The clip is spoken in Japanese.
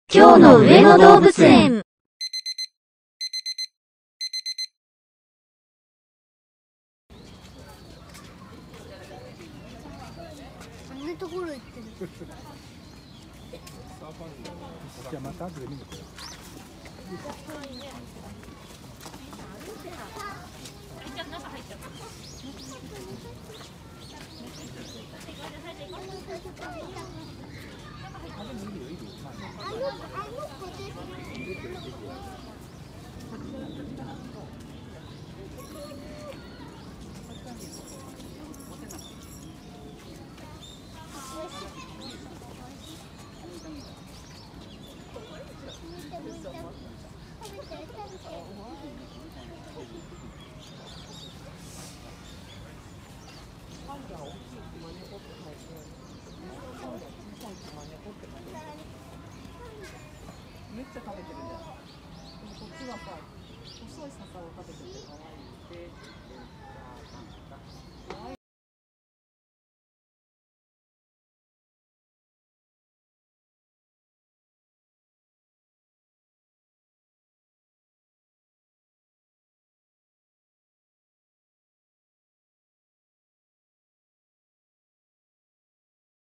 今日の上野動物園。 あんなところ行ってる。 じゃあまた後で見る。 めっちゃ食べてるね。こっちはさ、細い笹を食べてて可愛い。